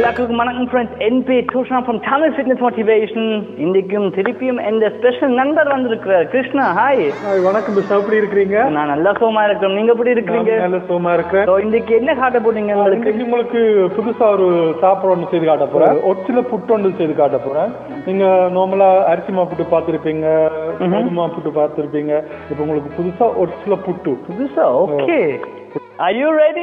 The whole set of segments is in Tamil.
எல்லாருக்கும் வணக்கம் ஃப்ரெண்ட்ஸ். என் பேர் Krishna from Tamil fitness motivation. இன்றைக்கும் திருப்பியும் எந்த ஸ்பெஷல் நண்பர் வந்திருக்கிறார். கிருஷ்ணா, ஹாய். வணக்கம் மிஸ், எப்படி இருக்கிறீங்க? நான் நல்லா சோமா இருக்கிறேன். நீங்க எப்படி இருக்கிறீங்க? நல்ல சோமா இருக்கிறேன். இன்னைக்கு என்ன காட்ட போறீங்க? உங்களுக்கு புதுசா ஒரு சாப்பாடு ஒன்று செய்து காட்ட போறேன். ஒரு சில புட்டு ஒன்று செய்து காட்ட போறேன். நீங்க நார்மலா அரிசி மா புட்டு பார்த்துருப்பீங்க, கோதுமா புட்டு பார்த்துருப்பீங்க. இப்போ உங்களுக்கு புதுசா ஒரு சில புட்டு. புதுசா? Okay. Are you ready?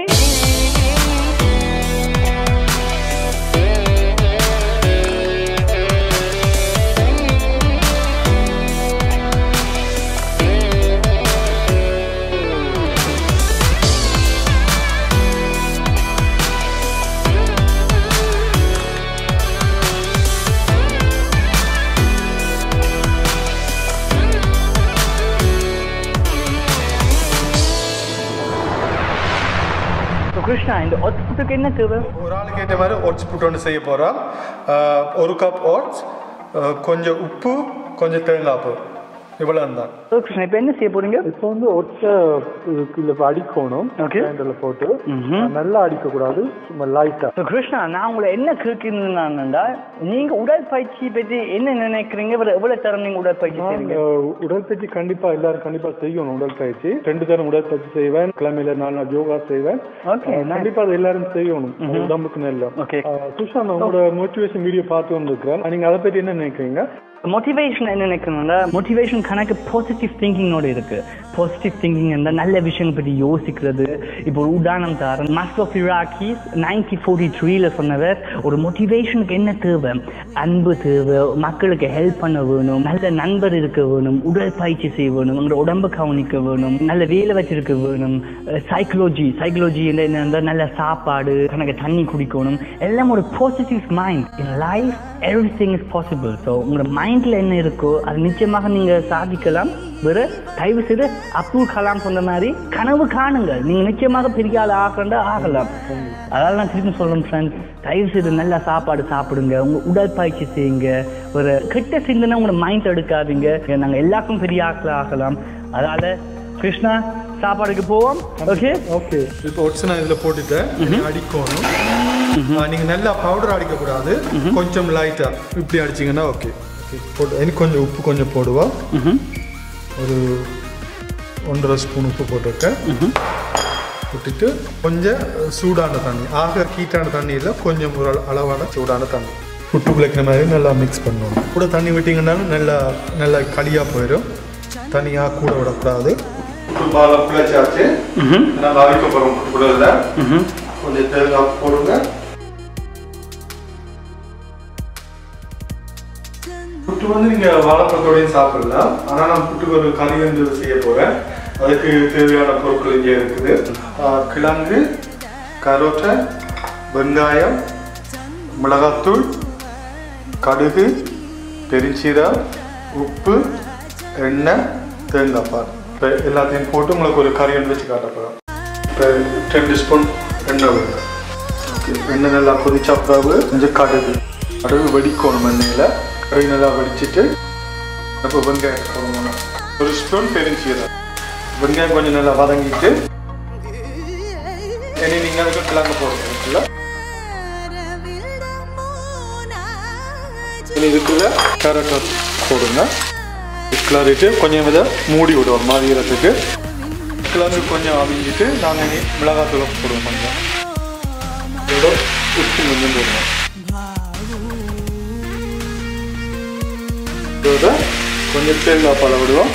Krishna, இந்த ஓட்ஸ் புட்டுக்கு என்ன தேவை? ஒரு ஆளுக்கு ஏற்ற மாதிரி ஓட்ஸ் புட்டு ஒன்று செய்ய போகிறோம். 1 கப் ஓட்ஸ், கொஞ்சம் உப்பு, கொஞ்சம் தேங்காய் பூ, இவ்வளோ தான். கிருஷ்ணா, இப்போ என்ன செய்ய போறீங்க? இப்போ வந்து ஓட்ஸை இதில் அடிக்கணும். கிரைண்டரில் போட்டு நல்லா அடிக்கக்கூடாது, சும்மா லைட்டாக. கிருஷ்ணா, நான் உங்களை என்ன கேட்கணும்னா, நீங்க உடற்பயிற்சி பற்றி என்ன நினைக்கிறீங்க? எவ்வளவு தரம் நீங்க உடற்பயிற்சி செய்வீங்க? உடற்பயிற்சி கண்டிப்பா எல்லாரும் கண்டிப்பா செய்யணும். உடற்பயிற்சி 2 தரம் உடற்பயிற்சி செய்வேன். கிழமையில 4 நாள் யோகா செய்வேன். கண்டிப்பா அதை எல்லாரும் செய்யணும், உடம்புக்கு நல்லா. கிருஷ்ணா, உங்களோட மோட்டிவேஷன் வீடியோ பார்த்து வந்திருக்கிறேன். நீங்க அதை பற்றி என்ன நினைக்கிறீங்க? மோட்டிவேஷன் என்ன நினைக்கணும்னா, மோட்டிவேஷன் கணக்கு பாசிட்டிவ் திங்கிங்கோட இருக்கு. பாசிட்டிவ் திங்கிங் இருந்தால் நல்ல விஷயம் பற்றி யோசிக்கிறது. இப்போ ஒரு உதாரணம் தரேன். மாஸ்லோ ஆஃப் ஹியரார்கீஸ் 1943 சொன்னவர், ஒரு மோட்டிவேஷனுக்கு என்ன தேவை? அன்பு தேவை, மக்களுக்கு ஹெல்ப் பண்ண வேணும், நல்ல நண்பர் இருக்க வேணும், உடற்பயிற்சி செய்ய வேணும், உங்களோட உடம்பு கவனிக்க வேணும், நல்ல வேலை வச்சிருக்க வேணும். சைக்காலஜி என்ன, நல்ல சாப்பாடு, கணக்கு தண்ணி குடிக்கணும். எல்லாம் ஒரு positive mind. In life everything is possible. So உங்களோட மைண்டில் என்ன இருக்கோ அது நிச்சயமாக நீங்கள் சாதிக்கலாம். வேறு தயவு செய்து அப்துல் கலாம் சொன்ன மாதிரி கனவு காணுங்க. நீங்கள் நிச்சயமாக பெரிய ஆள் ஆகலாம். அதாவது நான் திரும்பி சொல்கிறேன் ஃப்ரெண்ட்ஸ், தயவு செய்து நல்லா சாப்பாடு சாப்பிடுங்க, உங்கள் உடற்பயிற்சி செய்யுங்க. ஒரு கெட்ட சிந்தனை உங்களோட மைண்ட் எடுக்காதீங்க. நாங்கள் எல்லாருக்கும் பெரிய ஆட்கள் ஆகலாம். அதனால் கிருஷ்ணா, சாப்பாடுக்கு போவோம். ஓகே. இப்போ ஒட்ஸ் நான் இதில் போட்டுட்டேன். அடிக்கணும். நீங்கள் நல்லா பவுடர் அடிக்கக்கூடாது, கொஞ்சம் லைட்டாக இப்படி அடிச்சிங்கன்னா ஓகே. போட்டு எனக்கு கொஞ்சம் உப்பு கொஞ்சம் போடுவோம். ஒரு 1.5 ஸ்பூன் உப்பு போட்டிருக்கேன். போட்டுட்டு கொஞ்சம் சூடான தண்ணி, ஹீட்டான தண்ணியில் கொஞ்சம் ஒரு அளவான சூடான தண்ணி புட்டு குலைக்கிற மாதிரி நல்லா மிக்ஸ் பண்ணணும். கூட தண்ணி விட்டிங்கன்னாலும் நல்லா களியாக போயிடும். தண்ணியாக கூட விடக்கூடாது. பாலை பிள்ளைச்சாச்சு, நல்லா அரைக்க போகிறோம். புட்டுல கொஞ்சம் தேங்காய் போடுங்க. புட்டு வந்து நீங்கள் வாழைப்பழத்தோடையும் சாப்பிடலாம். ஆனால் நான் புட்டுக்கு ஒரு கறி வந்து செய்ய போகிறேன். அதுக்கு தேவையான பொருட்கள் இங்கே இருக்குது. கிழங்கு, கரோட்டை, வெங்காயம், மிளகாத்தூள், கடுகு, பெருஞ்சீரகம், உப்பு, எண்ணெய், தேங்காய் பால். இப்போ எல்லாத்தையும் போட்டு உங்களுக்கு ஒரு கறி வந்து வச்சு காட்ட போகிறோம். இப்போ 2 ஸ்பூன் எண்ணெய் விடுங்க. ஓகே. எண்ணெய் நல்லா கொதிச்ச பிறகு கொஞ்சம் கடுகு வெடிக்கணும். எண்ணெயில் கடுகு நல்லா வெடிச்சிட்டு இப்போ வெங்காயம் போடணும். 1 ஸ்பூன் பெருஞ்சீரகம். வெங்காயம் கொஞ்சம் நல்லா வதங்கிட்டு இனி நீங்கள் அதுக்கு கிழங்கு போடணும்ல. இனி இதுக்குள்ள கேரட்டை போடுங்க. கிளறிட்டு கொஞ்சம் இதை மூடி விடுவோம் மாதிரத்துக்கு. கிழங்கு கொஞ்சம் அவிஞ்சிட்டு நாங்கள் இனி மிளகாத்தூளை போடுவோம். கொஞ்சம் இதோட உப்பு கொஞ்சம் போடுவோம். இதோட கொஞ்சம் தேங்காய் பாலை விடுவோம்.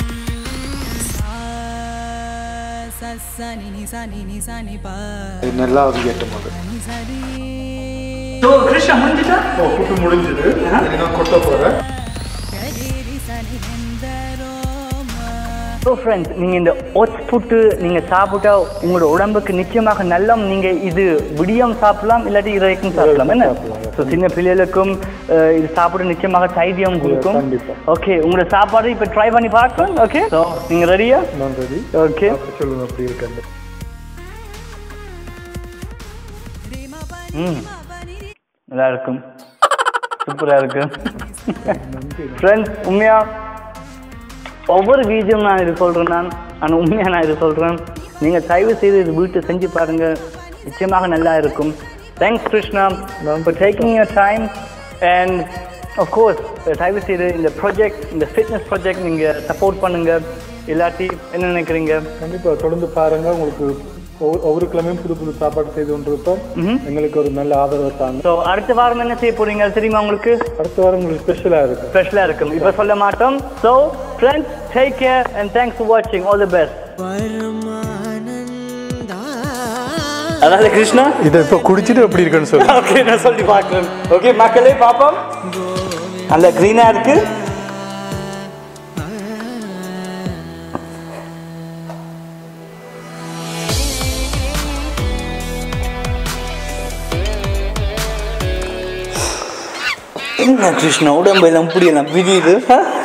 நல்லா அவியட்டும். புட்டு முடிஞ்சது. நான் கொட்ட போகிறேன். ஸோ ஃப்ரெண்ட்ஸ், நீங்கள் இந்த ஓட்ஸ் புட்டு நீங்கள் சாப்பிட்டா உங்களோட உடம்புக்கு நிச்சயமாக நல்ல. நீங்கள் இது விடியம் சாப்பிடலாம், இல்லாட்டி இறைக்கும் சாப்பிடலாம். என்ன? ஸோ சின்ன பிள்ளைகளுக்கும் இது சாப்பிட நிச்சயமாக தைரியம் கொடுக்கும். ஓகே, உங்களோட சாப்பாடு இப்போ ட்ரை பண்ணி பார்க்கலாம். ஓகே. ஸோ நீங்கள் ரெடியா? நான் ரெடி. ஓகே, சொல்லுங்கள் அப்படி இருக்காங்க. நல்லா இருக்கும், சூப்பராக இருக்கு ஃப்ரெண்ட்ஸ். உண்மையாக ஒவ்வொரு வீடியோவும் நான் இது சொல்கிறேன். ஆனால் உண்மையாக நான் இது சொல்கிறேன். நீங்கள் தயவு செய்து இது வீட்டை செஞ்சு பாருங்கள், நிச்சயமாக நல்லா இருக்கும். Thanks, Krishna, for taking your time. And of course, தயவு செய்து இந்த ப்ராஜெக்ட், இந்த ஃபிட்னஸ் ப்ராஜெக்ட் நீங்கள் சப்போர்ட் பண்ணுங்க. இல்லாட்டி என்ன நினைக்கிறீங்க? கண்டிப்பாக தொடர்ந்து பாருங்க. உங்களுக்கு ஒவ்வொரு கிழமையும் புது புது சாப்பாடு செய்து கொண்டிருப்போம். எங்களுக்கு ஒரு நல்ல ஆதரவு தாங்க. ஸோ அடுத்த வாரம் என்ன செய்ய போறீங்க தெரியுமா உங்களுக்கு? அடுத்த வாரம் உங்களுக்கு ஸ்பெஷலாக இருக்கும். இப்போ சொல்ல மாட்டோம். So friends, take care and thanks for வாட்சிங். All the best. அதாவது கிருஷ்ணா இதை இப்போ குடிச்சிட்டு எப்படி இருக்குன்னு சொல்லு. ஓகே, நான் சொல்லி பார்க்குறேன். ஓகே மக்களே, பாப்போம். நல்ல க்ரீனாக இருக்கு. என்ன கிருஷ்ணா, உடம்பெல்லாம் புரியலாம் விதியுது.